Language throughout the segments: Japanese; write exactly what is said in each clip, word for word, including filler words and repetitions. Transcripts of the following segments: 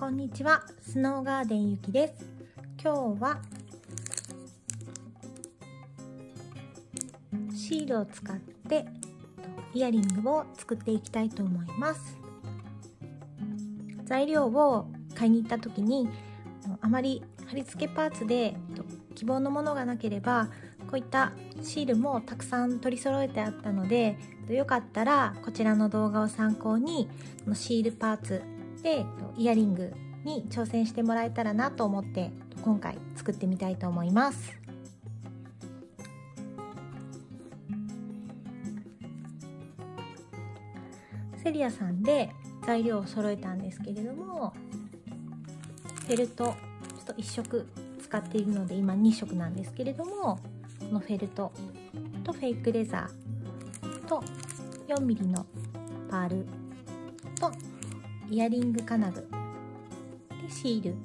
こんにちは、スノーガーデンゆきです。今日はシールを使ってイヤリングを作っていきたいと思います。材料を買いに行った時にあまり貼り付けパーツで希望のものがなければ、こういったシールもたくさん取り揃えてあったので、よかったらこちらの動画を参考にこのシールパーツでイヤリングに挑戦してもらえたらなと思って今回作ってみたいと思います。セリアさんで材料を揃えたんですけれども、フェルトちょっといっ色使っているので今に色なんですけれども、このフェルトとフェイクレザーと よんミリ のパールとイヤリング金具でシール、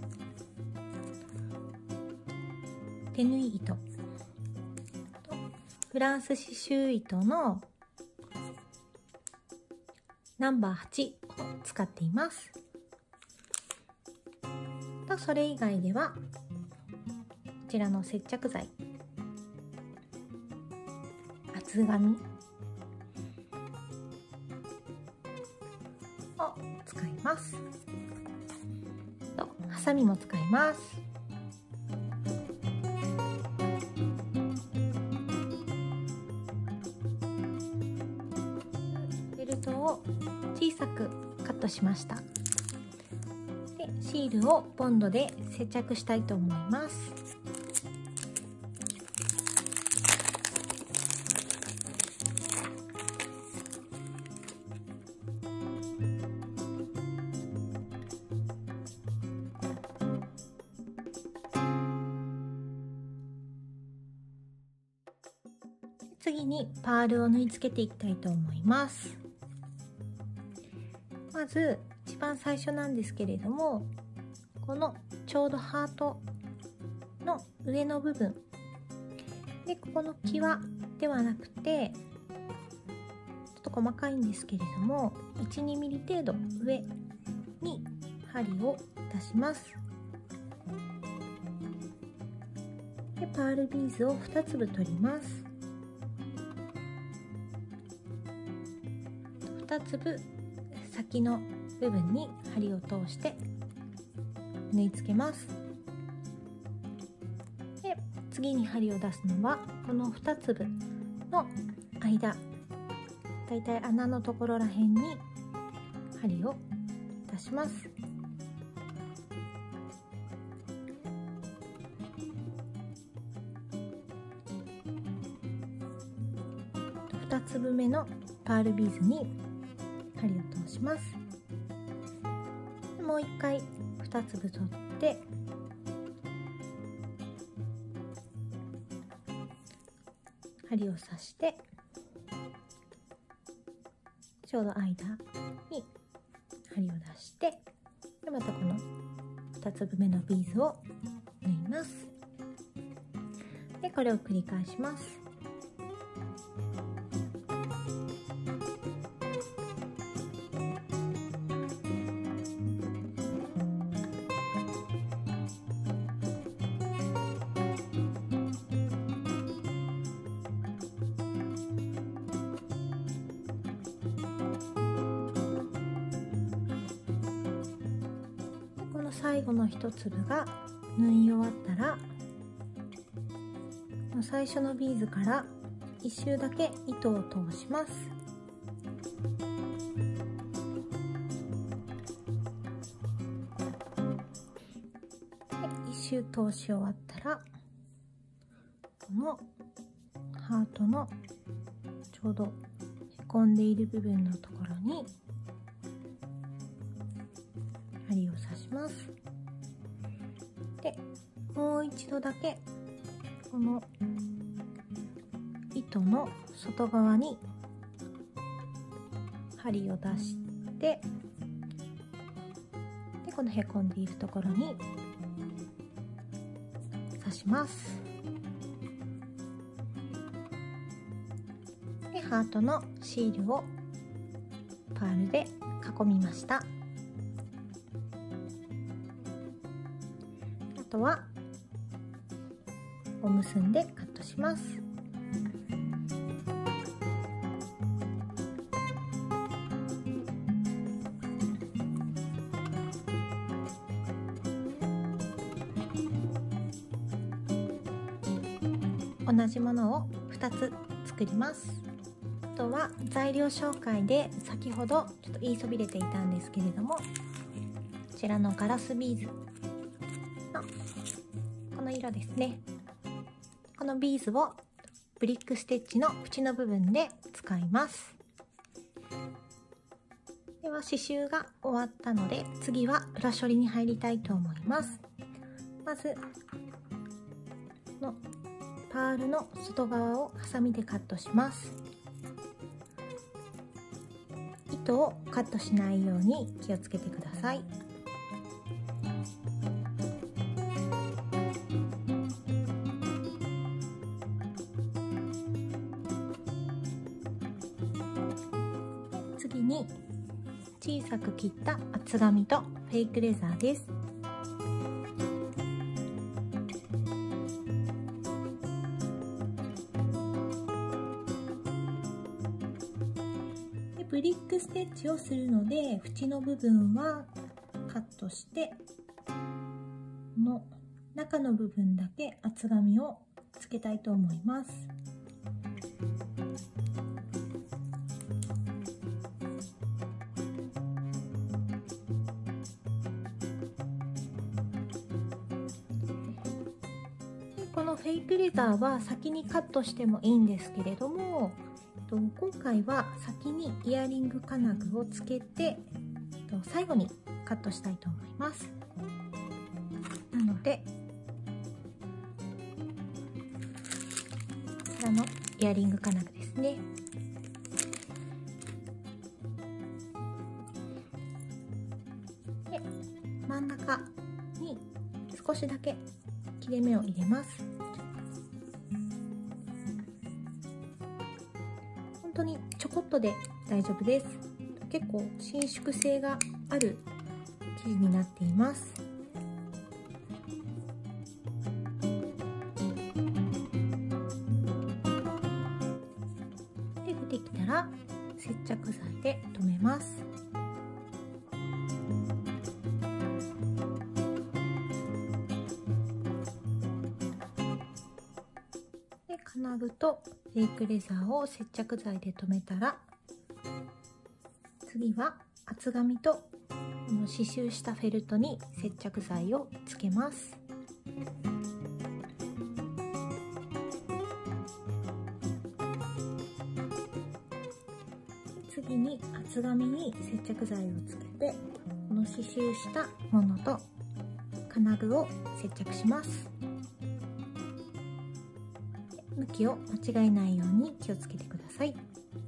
手縫い糸とフランス刺繍糸のナンバーはちを使っています。とそれ以外ではこちらの接着剤、厚紙を使います。とハサミも使います。フェルトを小さくカットしました。でシールをボンドで接着したいと思います。次にパールを縫い付けていきたいと思います。まず一番最初なんですけれども、このちょうどハートの上の部分で、ここの際ではなくてちょっと細かいんですけれども いち、にミリ程度上に針を出します。でパールビーズをに粒取ります。に粒先の部分に針を通して縫い付けます。で次に針を出すのはこのに粒の間、だいたい穴のところらへんに針を出します。に粒目のパールビーズに針を通します。もう一回に粒取って針を刺してちょうど間に針を出して、でまたこのに粒目のビーズを縫います。でこれを繰り返します。最後の一粒が縫い終わったら、最初のビーズから一周だけ糸を通します。で一周通し終わったら、このハートのちょうどへこんでいる部分のところに針を刺します。でもう一度だけこの糸の外側に針を出して、でこのへこんでいるところに刺します。でハートのシールをパールで囲みました。 とはを結んでカットします。同じものをふたつ作ります。あとは材料紹介で先ほどちょっと言いそびれていたんですけれども、こちらのガラスビーズのこの色ですね。このビーズをブリックステッチの縁の部分で使います。では刺繍が終わったので、次は裏処理に入りたいと思います。まずこのパールの外側をハサミでカットします。糸をカットしないように気をつけてください。次に小さく切った厚紙とフェイクレザーです。ブリックステッチをするので、縁の部分はカットして、この中の部分だけ厚紙をつけたいと思います。でこのフェイクレザーは先にカットしてもいいんですけれども、今回は先にイヤリング金具をつけて最後にカットしたいと思います。なのでこちらのイヤリング金具ですね。で真ん中に少しだけ切れ目を入れます。本当にちょこっとで大丈夫です。結構伸縮性がある生地になっています。で出てきたら接着剤で留めます。金具とフェイクレザーを接着剤で留めたら、次は厚紙とこの刺繍したフェルトに接着剤をつけます。次に厚紙に接着剤をつけて、この刺繍したものと金具を接着します。向きを間違えないように気をつけてください。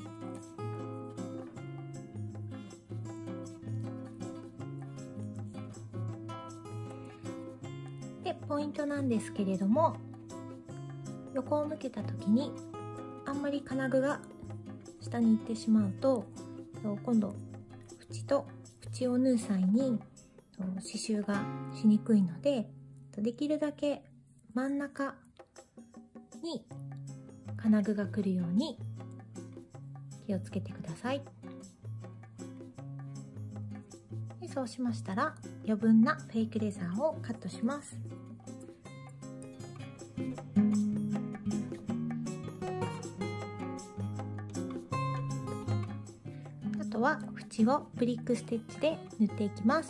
で、ポイントなんですけれども、横を向けた時にあんまり金具が下に行ってしまうと、今度縁と縁を縫う際に刺繍がしにくいので、できるだけ真ん中に金具が来るように気をつけてください。でそうしましたら、余分なフェイクレザーをカットします。あとは縁をブリックステッチで縫っていきます。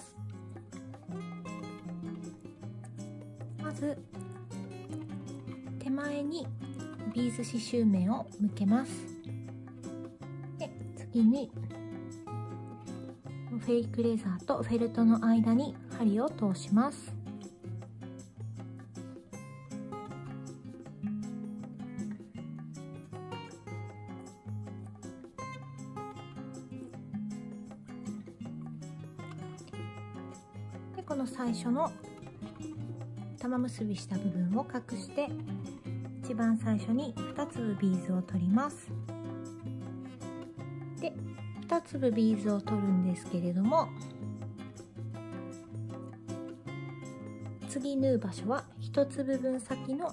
まず手前にビーズ刺繍面を向けます。で次にフェイクレザーとフェルトの間に針を通します。でこの最初の玉結びした部分を隠して、一番最初にに粒ビーズを取ります。でに粒ビーズを取るんですけれども、 次縫う場所はひとつぶ分先の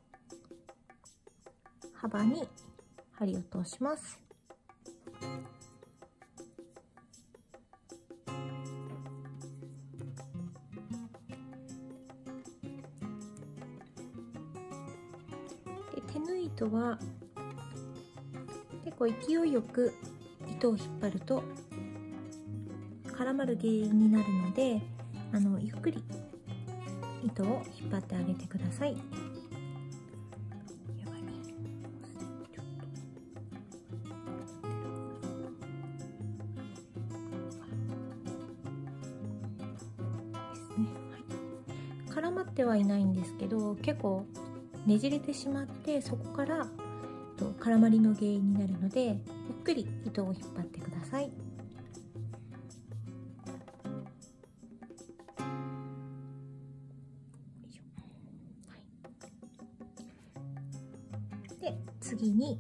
幅に針を通します。で手縫い糸は結構勢いよく糸を引っ張ると絡まる原因になるので、あのゆっくり糸を引っ張ってあげてください。絡まってはいないんですけど、結構ねじれてしまって、そこから絡まりの原因になるので、ゆっくり糸を引っ張ってください。で次に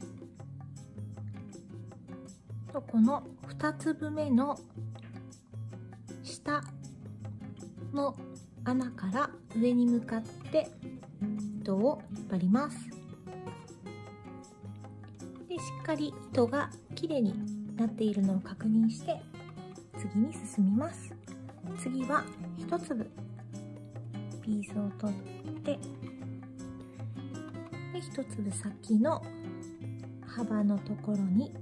このふたつぶめの下の穴から上に向かって糸を引っ張ります。でしっかり糸がきれいになっているのを確認して次に進みます。次はひとつぶビーズを取ってでひとつぶ先の幅のところに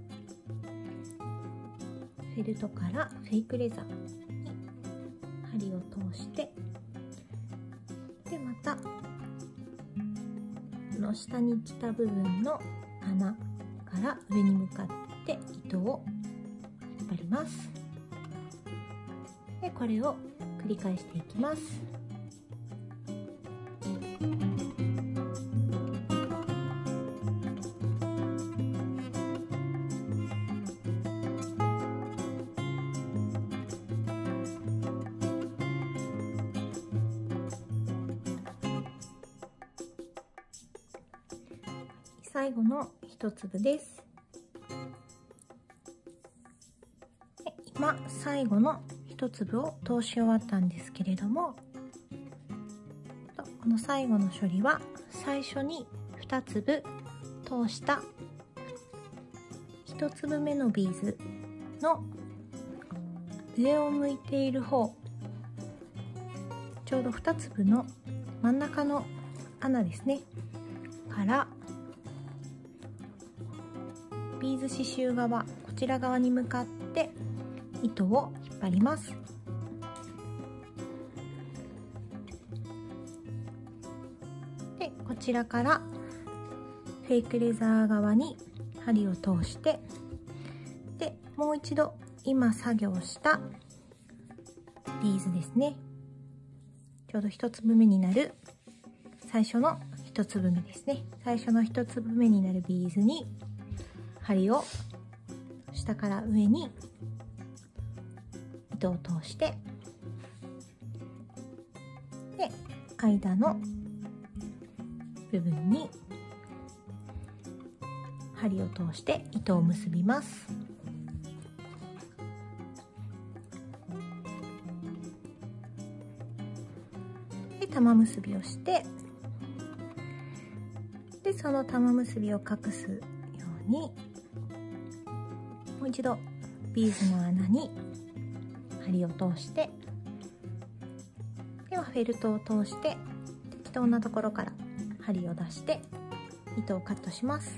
フェルトからフェイクレザーに針を通してでまたこの下に来た部分の穴から上に向かって糸を引っ張ります。でこれを繰り返していきます。最後の一粒です。で今最後の一粒を通し終わったんですけれども、この最後の処理は最初に二粒通した一粒目のビーズの上を向いている方、ちょうど二粒の真ん中の穴ですねからビーズ刺繍側、こちら側に向かって糸を引っ張ります。でこちらからフェイクレザー側に針を通してでもう一度今作業したビーズですね、ちょうど一粒目になる最初の一粒目ですね、最初の一粒目になるビーズに針を下から上に糸を通してで間の部分に針を通して糸を結びます。で玉結びをしてでその玉結びを隠すようにもう一度ビーズの穴に針を通してではフェルトを通して適当なところから針を出して糸をカットします。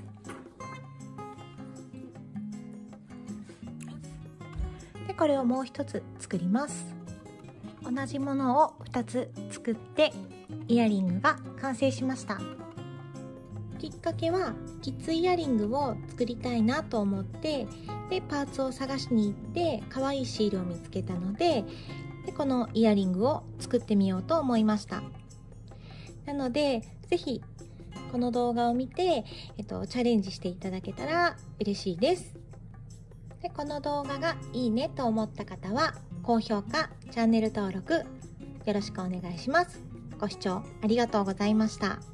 でこれをもう一つ作ります。同じものをふたつ作ってイヤリングが完成しました。きっかけはキッズイヤリングを作りたいなと思ってでパーツを探しに行って可愛いシールを見つけたので、でこのイヤリングを作ってみようと思いました。なのでぜひこの動画を見て、えっと、チャレンジしていただけたら嬉しいです。でこの動画がいいねと思った方は高評価、チャンネル登録よろしくお願いします。ご視聴ありがとうございました。